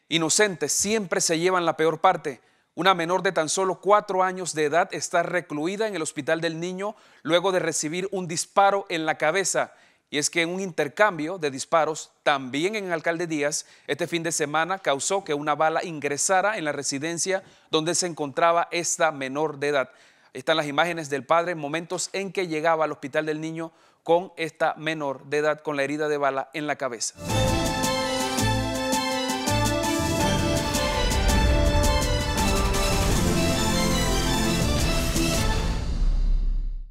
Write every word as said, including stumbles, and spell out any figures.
Inocentes siempre se llevan la peor parte. Una menor de tan solo cuatro años de edad está recluida en el Hospital del Niño luego de recibir un disparo en la cabeza. Y es que un intercambio de disparos, también en Alcalde Díaz, este fin de semana causó que una bala ingresara en la residencia donde se encontraba esta menor de edad. Ahí están las imágenes del padre en momentos en que llegaba al Hospital del Niño con esta menor de edad con la herida de bala en la cabeza.